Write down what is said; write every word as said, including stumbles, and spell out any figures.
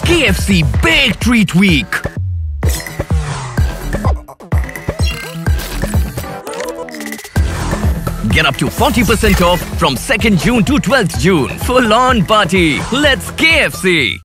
K F C Big Treat Week. Get up to forty percent off from second June to twelfth June. Full on party. Let's K F C.